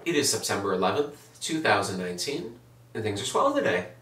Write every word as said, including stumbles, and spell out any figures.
It is September eleventh, two thousand nineteen, and things are swell today.